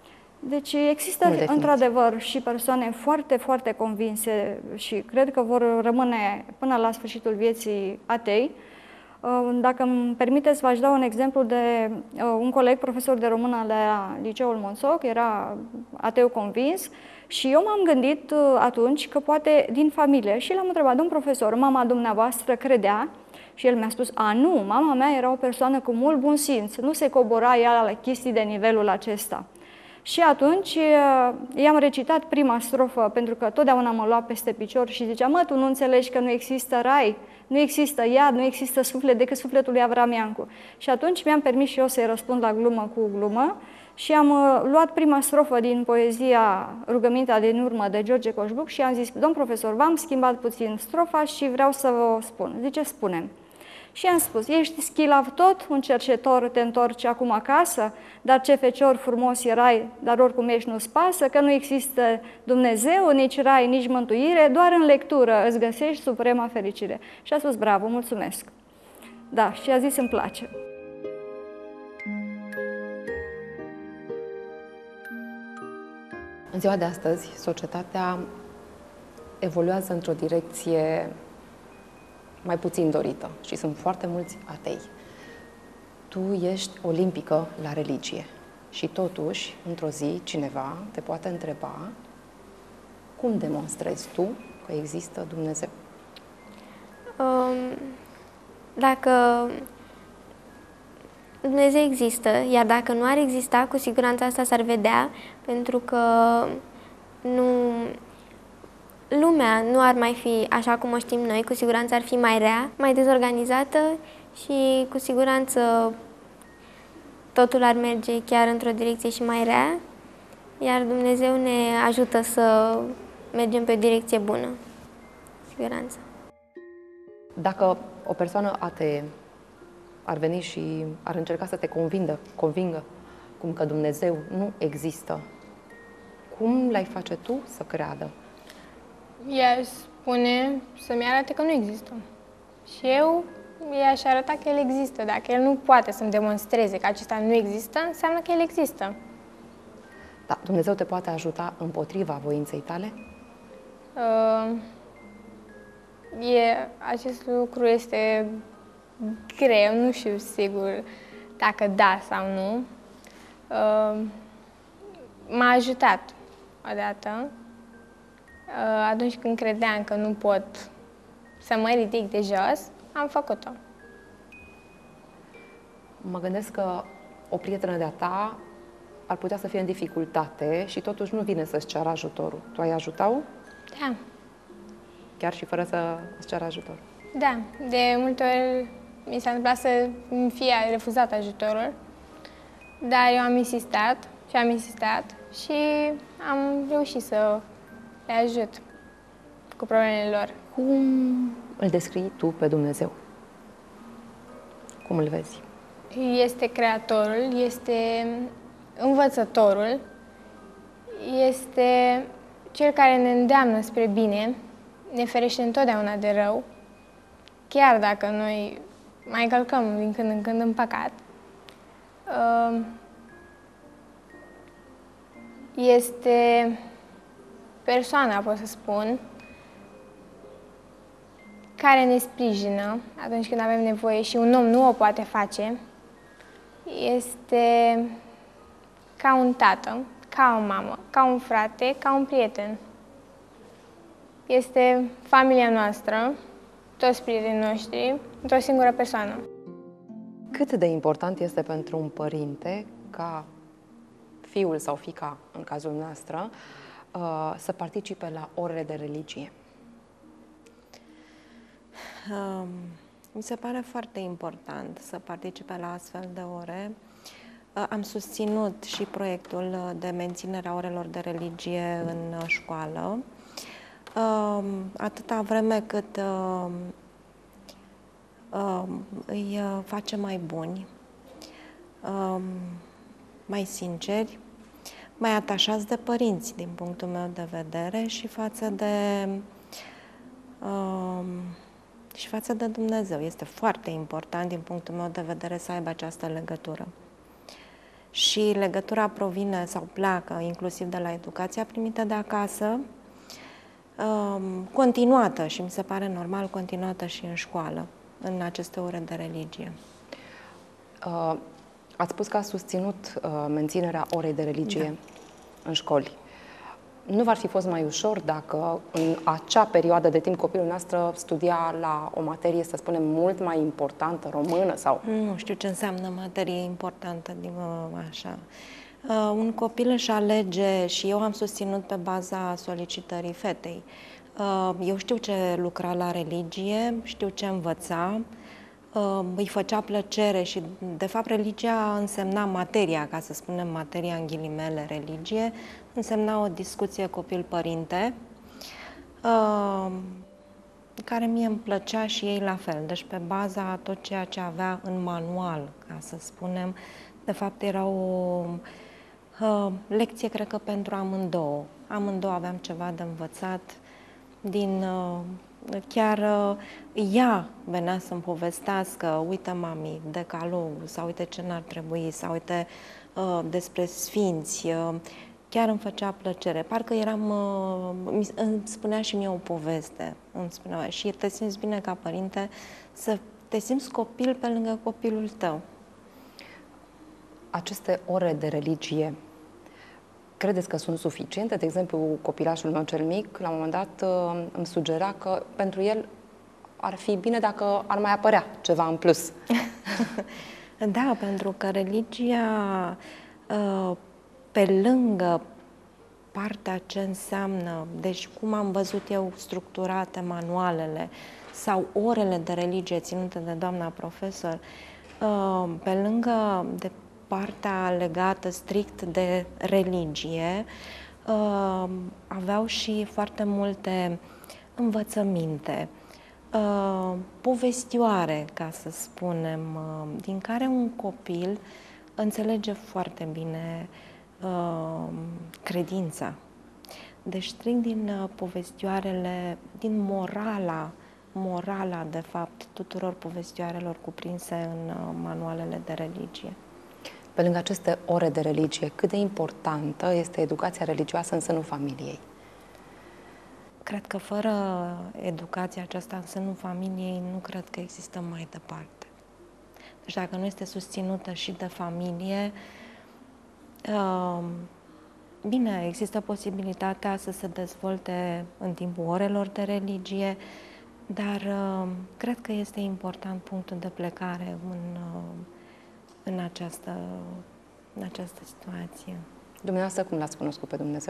Speaker 5: Deci există într-adevăr și persoane foarte, foarte convinse și cred că vor rămâne până la sfârșitul vieții atei. Dacă îmi permiteți, v-aș da un exemplu de un coleg, profesor de română la Liceul Monsoc, era ateu convins și eu m-am gândit atunci că poate din familie și l-am întrebat, domn profesor, mama dumneavoastră credea? Și el mi-a spus, a, nu, mama mea era o persoană cu mult bun simț, nu se cobora ea la chestii de nivelul acesta. Și atunci i-am recitat prima strofă, pentru că totdeauna mă lua peste picior și zicea, mă, tu nu înțelegi că nu există rai, nu există iad, nu există suflet decât sufletul lui Avram Iancu. Și atunci mi-am permis și eu să-i răspund la glumă cu glumă și am luat prima strofă din poezia Rugămintea din urmă de George Coșbuc și am zis, domn profesor, v-am schimbat puțin strofa și vreau să vă spun. Zice, spune-mi. Și am spus, ești schilav tot, un cercetor, te întorci acum acasă, dar ce fecior frumos erai, dar oricum ești nu-ți pasă, că nu există Dumnezeu, nici rai, nici mântuire, doar în lectură îți găsești suprema fericire. Și a spus, bravo, mulțumesc. Da, și a zis, îmi place.
Speaker 1: În ziua de astăzi, societatea evoluează într-o direcție mai puțin dorită și sunt foarte mulți atei. Tu ești olimpică la religie și totuși, într-o zi, cineva te poate întreba cum demonstrezi tu că există Dumnezeu?
Speaker 3: Um, dacă Dumnezeu există, iar dacă nu ar exista, cu siguranță asta s-ar vedea, pentru că nu... lumea nu ar mai fi așa cum o știm noi, cu siguranță ar fi mai rea, mai dezorganizată și cu siguranță totul ar merge chiar într-o direcție și mai rea, iar Dumnezeu ne ajută să mergem pe o direcție bună, cu siguranță.
Speaker 1: Dacă o persoană atee ar veni și ar încerca să te convingă, convingă cum că Dumnezeu nu există, cum l-ai face tu să creadă?
Speaker 6: Ea spune să-mi arate că nu există. Și eu i-aș arăta că el există. Dacă el nu poate să-mi demonstreze că acesta nu există, înseamnă că el există.
Speaker 1: Da, Dumnezeu te poate ajuta împotriva voinței tale?
Speaker 6: Uh, e, acest lucru este greu, nu știu sigur dacă da sau nu. Uh, m-a ajutat odată, uh, atunci când credeam că nu pot să mă ridic de jos, am făcut-o.
Speaker 1: Mă gândesc că o prietenă de-a ta ar putea să fie în dificultate și totuși nu vine să-ți ceară ajutorul. Tu ai ajutat-o?
Speaker 6: Da.
Speaker 1: Chiar și fără să îți ceară ajutorul?
Speaker 6: Da. De multe ori mi s-a întâmplat să îmi fie refuzat ajutorul, dar eu am insistat și am insistat și am reușit să le ajut cu problemele lor.
Speaker 1: Cum îl descrii tu pe Dumnezeu? Cum îl vezi?
Speaker 6: Este creatorul, este învățătorul, este cel care ne îndeamnă spre bine, ne ferește întotdeauna de rău, chiar dacă noi mai călcăm din când în când în păcat. Este persoana, pot să spun, care ne sprijină atunci când avem nevoie și un om nu o poate face. Este ca un tată, ca o mamă, ca un frate, ca un prieten. Este familia noastră, toți prietenii noștri, într-o singură persoană.
Speaker 1: Cât de important este pentru un părinte ca fiul sau fiica, în cazul nostru, să participe la orele de religie?
Speaker 8: Um, mi se pare foarte important să participe la astfel de ore. Uh, am susținut și proiectul de menținere a orelor de religie în școală, uh, atâta vreme cât uh, uh, îi face mai buni, uh, mai sinceri, mai atașați de părinți, din punctul meu de vedere, și față de uh, și față de Dumnezeu. Este foarte important, din punctul meu de vedere, să aibă această legătură. Și legătura provine sau pleacă inclusiv de la educația primită de acasă, continuată, și mi se pare normal, continuată și în școală, în aceste ore de religie.
Speaker 1: Uh, ați spus că ați susținut uh, menținerea orei de religie da. în școli. Nu v-ar fi fost mai ușor dacă în acea perioadă de timp copilul nostru studia la o materie, să spunem, mult mai importantă, română sau...
Speaker 8: Nu știu ce înseamnă materie importantă, din așa. Uh, un copil își alege, și eu am susținut pe baza solicitării fetei. Uh, eu știu ce lucra la religie, știu ce învăța, uh, îi făcea plăcere și, de fapt, religia însemna materia, ca să spunem materia în ghilimele, religie, însemna o discuție copil-părinte, uh, care mie îmi plăcea și ei la fel. Deci pe baza a tot ceea ce avea în manual, ca să spunem, de fapt era o uh, lecție, cred că, pentru amândouă. Amândouă aveam ceva de învățat din... Uh, chiar uh, ea venea să-mi povestească, uite, mami, decalogul, sau uite ce n-ar trebui, sau uite uh, despre sfinți. Uh, Chiar îmi făcea plăcere. Parcă eram... Uh, îmi spunea și mie o poveste. Îmi spunea, și te simți bine ca părinte să te simți copil pe lângă copilul tău.
Speaker 1: Aceste ore de religie, credeți că sunt suficiente? De exemplu, copilașul meu cel mic, la un moment dat, uh, îmi sugera că pentru el ar fi bine dacă ar mai apărea ceva în plus.
Speaker 8: Da, pentru că religia... Uh, pe lângă partea ce înseamnă, deci cum am văzut eu structurate manualele sau orele de religie ținute de doamna profesor, pe lângă de partea legată strict de religie, aveau și foarte multe învățăminte, povestioare, ca să spunem, din care un copil înțelege foarte bine Uh, credința. Deci strict din uh, povestioarele, din morala, morala, de fapt, tuturor povestioarelor cuprinse în uh, manualele de religie.
Speaker 1: Pe lângă aceste ore de religie, cât de importantă este educația religioasă în sânul familiei?
Speaker 8: Cred că fără educația aceasta în sânul familiei, nu cred că există mai departe. Deci dacă nu este susținută și de familie, bine, există posibilitatea să se dezvolte în timpul orelor de religie, dar cred că este important punctul de plecare în, în, această, în această situație.
Speaker 1: Dumneavoastră cum l-ați cunoscut pe Dumnezeu?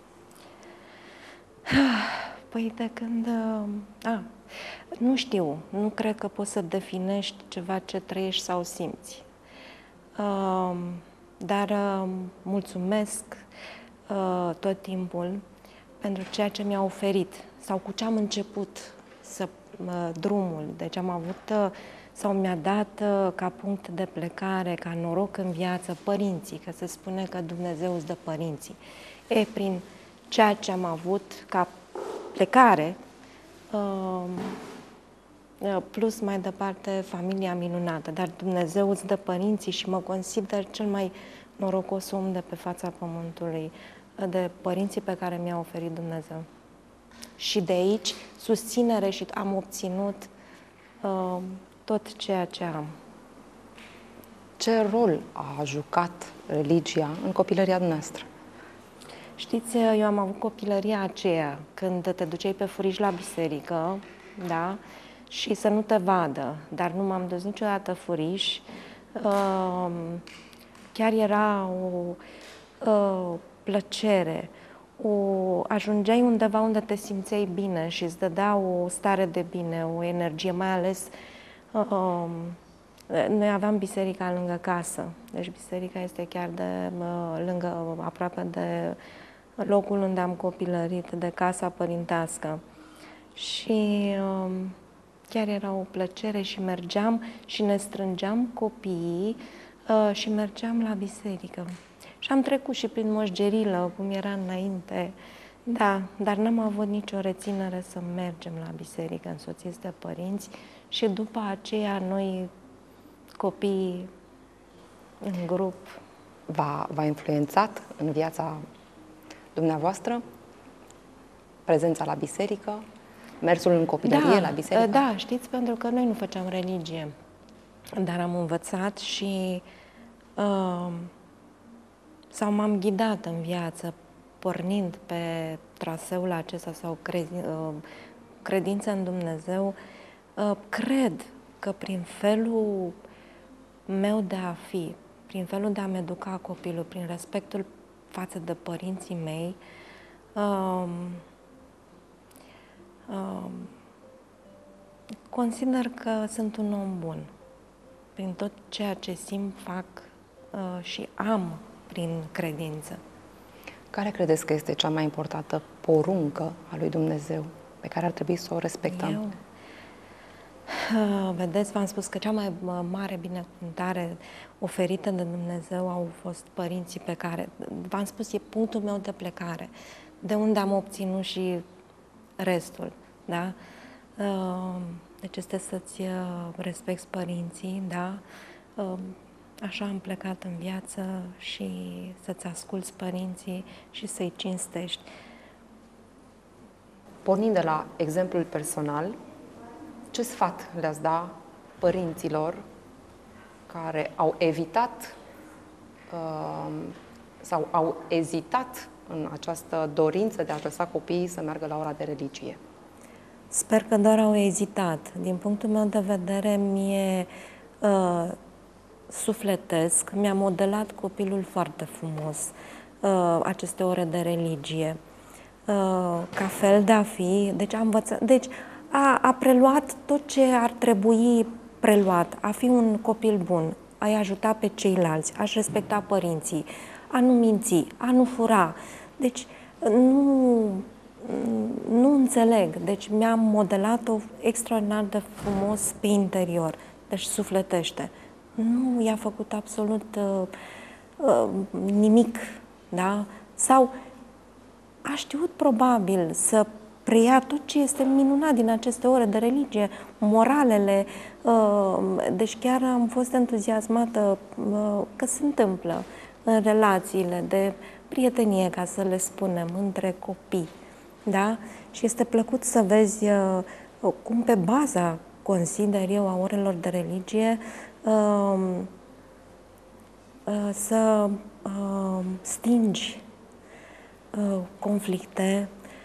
Speaker 8: Păi de când... A, nu știu, nu cred că poți să definești ceva ce trăiești sau simți. Uh, dar uh, mulțumesc uh, tot timpul pentru ceea ce mi-a oferit sau cu ce am început să, uh, drumul. Deci am avut uh, sau mi-a dat uh, ca punct de plecare, ca noroc în viață, părinții, că se spune că Dumnezeu îți dă părinții. E, prin ceea ce am avut ca plecare, plus mai departe familia minunată, dar Dumnezeu îți dă părinții și mă consider cel mai norocos om de pe fața pământului, de părinții pe care mi-a oferit Dumnezeu. Și de aici susținere și am obținut uh, tot ceea ce am.
Speaker 1: Ce rol a jucat religia în copilăria noastră?
Speaker 8: Știți, eu am avut copilăria aceea, când te duceai pe furiș la biserică, da? Și să nu te vadă, dar nu m-am dus niciodată furiș. Chiar era o plăcere. O, ajungeai undeva unde te simțeai bine și îți dădea o stare de bine, o energie, mai ales noi aveam biserica lângă casă, deci biserica este chiar de lângă, aproape de locul unde am copilărit, de casa părintească. Și um, chiar era o plăcere și mergeam și ne strângeam copiii uh, și mergeam la biserică. Și am trecut și prin moșgerilă, cum era înainte, da, dar n-am avut nicio reținere să mergem la biserică însoțiți de părinți și după aceea noi, copiii, în grup.
Speaker 1: V-a, v-a influențat în viața dumneavoastră prezența la biserică, mersul în copilărie
Speaker 8: da,
Speaker 1: la biserică?
Speaker 8: Da, știți, pentru că noi nu făceam religie, dar am învățat și uh, sau m-am ghidat în viață pornind pe traseul acesta sau cre, uh, credința în Dumnezeu. Uh, cred că prin felul meu de a fi, prin felul de a-mi educa copilul, prin respectul față de părinții mei, um, um, consider că sunt un om bun. Prin tot ceea ce simt, fac uh, și am prin credință.
Speaker 1: Care credeți că este cea mai importantă poruncă a lui Dumnezeu pe care ar trebui să o respectăm?
Speaker 8: Eu? Vedeți, v-am spus că cea mai mare binecuvântare oferită de Dumnezeu au fost părinții pe care, v-am spus, e punctul meu de plecare, de unde am obținut și restul, da? Deci este să-ți respecti părinții, da? Așa am plecat în viață și să-ți asculți părinții și să-i cinstești.
Speaker 1: Pornind de la exemplul personal, ce sfat le-ați da părinților care au evitat uh, sau au ezitat în această dorință de a lăsa copiii să meargă la ora de religie?
Speaker 8: Sper că doar au ezitat. Din punctul meu de vedere, mie uh, sufletesc, mi-a modelat copilul foarte frumos uh, aceste ore de religie. Uh, ca fel de a fi, deci am învățat, deci a, a preluat tot ce ar trebui preluat, a fi un copil bun, a-i ajuta pe ceilalți, a-și respecta părinții, a nu minți, a nu fura. Deci nu, nu înțeleg, deci mi-am modelat-o extraordinar de frumos pe interior, deci sufletește. Nu i-a făcut absolut uh, uh, nimic, da? Sau a știut probabil să preia tot ce este minunat din aceste ore de religie, moralele. Deci chiar am fost entuziasmată că se întâmplă în relațiile de prietenie, ca să le spunem, între copii. Da? Și este plăcut să vezi cum pe baza, consider eu, a orelor de religie, să stingi conflicte,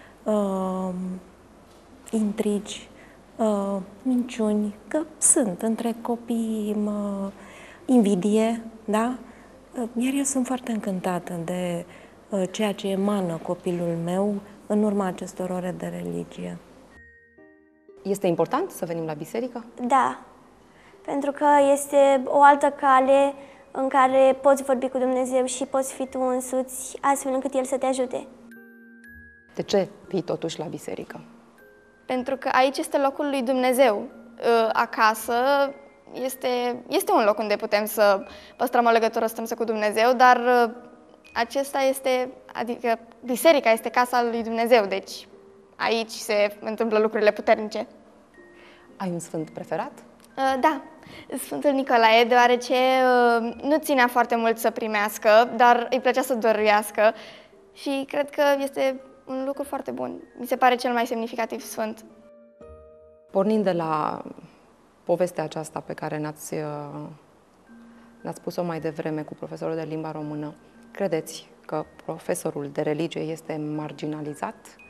Speaker 8: intrigi, minciuni, că sunt între copii, invidie, da? Iar eu sunt foarte încântată de ceea ce emană copilul meu în urma acestor ore de religie.
Speaker 1: Este important să venim la biserică?
Speaker 3: Da, pentru că este o altă cale în care poți vorbi cu Dumnezeu și poți fi tu însuți astfel încât El să te ajute.
Speaker 1: De ce vii totuși la biserică?
Speaker 4: Pentru că aici este locul lui Dumnezeu. Acasă este, este un loc unde putem să păstrăm o legătură strânsă cu Dumnezeu, dar acesta este, adică biserica este casa lui Dumnezeu, deci aici se întâmplă lucrurile puternice.
Speaker 1: Ai un sfânt preferat?
Speaker 4: Da, Sfântul Nicolae, deoarece nu ținea foarte mult să primească, dar îi plăcea să dăruiască și cred că este un lucru foarte bun. Mi se pare cel mai semnificativ sfânt.
Speaker 1: Pornind de la povestea aceasta pe care ne-ați, ne-ați spus-o mai devreme cu profesorul de limba română, credeți că profesorul de religie este marginalizat?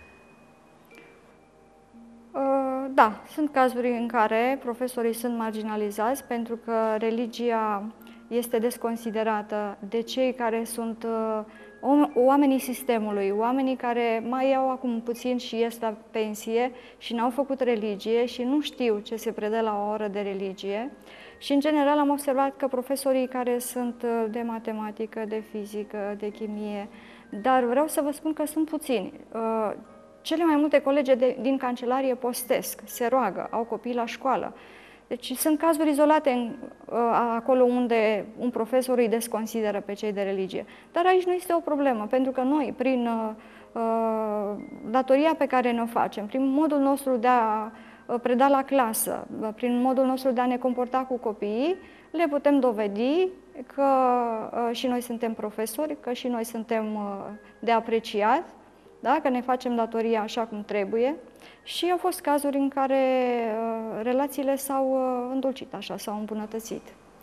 Speaker 5: Da, sunt cazuri în care profesorii sunt marginalizați pentru că religia este desconsiderată de cei care sunt oamenii sistemului, oamenii care mai iau acum puțin și ies la pensie și n-au făcut religie și nu știu ce se predă la o oră de religie. Și, în general, am observat că profesorii care sunt de matematică, de fizică, de chimie, dar vreau să vă spun că sunt puțini. Cele mai multe colege de, din cancelarie postesc, se roagă, au copii la școală. Deci sunt cazuri izolate în, acolo unde un profesor îi desconsideră pe cei de religie. Dar aici nu este o problemă, pentru că noi, prin uh, datoria pe care ne-o facem, prin modul nostru de a preda la clasă, prin modul nostru de a ne comporta cu copiii, le putem dovedi că uh, și noi suntem profesori, că și noi suntem uh, de apreciat, da? Că ne facem datoria așa cum trebuie. Și au fost cazuri în care uh, relațiile s-au uh, îndulcit așa, s-au îmbunătățit.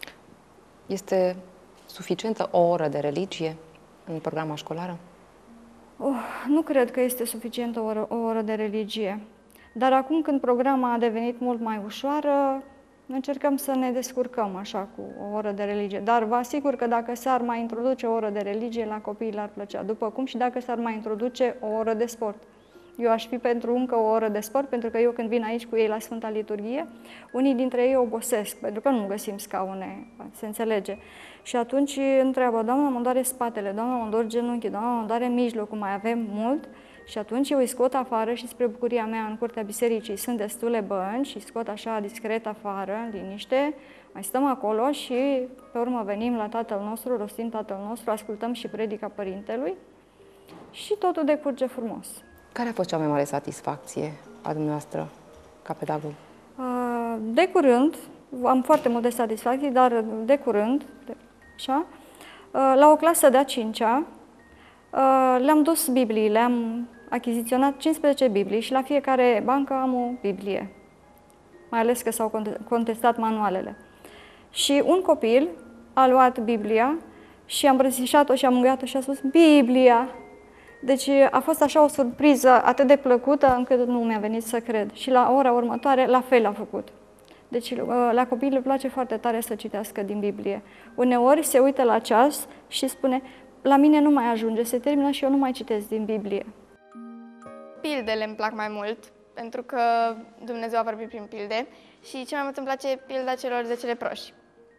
Speaker 1: Este suficientă o oră de religie în programa școlară?
Speaker 5: Oh, nu cred că este suficientă o oră, o oră de religie. Dar acum când programa a devenit mult mai ușoară, încercăm să ne descurcăm așa cu o oră de religie. Dar vă asigur că dacă s-ar mai introduce o oră de religie, la copii le-ar plăcea. După cum și dacă s-ar mai introduce o oră de sport. Eu aș fi pentru încă o oră de sport, pentru că eu când vin aici cu ei la Sfânta Liturghie, unii dintre ei obosesc, pentru că nu găsim scaune, se înțelege. Și atunci întreabă, doamna, mă doare spatele, doamna, mă doare genunchii, doamna, mă doare mijlocul, mai avem mult? Și atunci eu îi scot afară și spre bucuria mea în curtea bisericii sunt destule bănci și scot așa discret afară, în liniște, mai stăm acolo și pe urmă venim la Tatăl nostru, rostim Tatăl nostru, ascultăm și predica Părintelui și totul decurge frumos.
Speaker 1: Care a fost cea mai mare satisfacție a dumneavoastră ca pedagog?
Speaker 5: De curând, am foarte multe satisfacții, dar de curând, de, așa, la o clasă de-a cincea, le-am dus Biblii, le-am achiziționat cincisprezece Biblii și la fiecare bancă am o Biblie, mai ales că s-au contestat manualele. Și un copil a luat Biblia și a îmbrățișat-o și a mângâiat-o și a spus, Biblia! Deci a fost așa o surpriză atât de plăcută încât nu mi-a venit să cred. Și la ora următoare la fel a făcut. Deci la copii le place foarte tare să citească din Biblie. Uneori se uită la ceas și spune, la mine nu mai ajunge, se termină și eu nu mai citesc din Biblie.
Speaker 4: Pildele îmi plac mai mult, pentru că Dumnezeu a vorbit prin pilde și ce mai mult îmi place pilda celor zece leproși.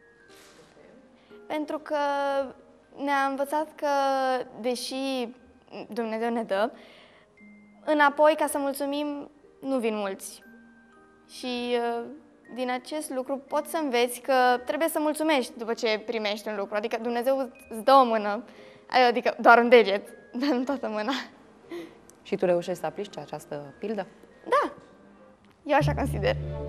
Speaker 4: Pentru că ne-a învățat că, deși Dumnezeu ne dă, înapoi, ca să mulțumim, nu vin mulți. Și din acest lucru poți să înveți că trebuie să mulțumești după ce primești un lucru. Adică Dumnezeu îți dă o mână, adică doar un deget, dar nu toată mâna.
Speaker 1: Și tu reușești să aplici această pildă?
Speaker 4: Da, eu așa consider.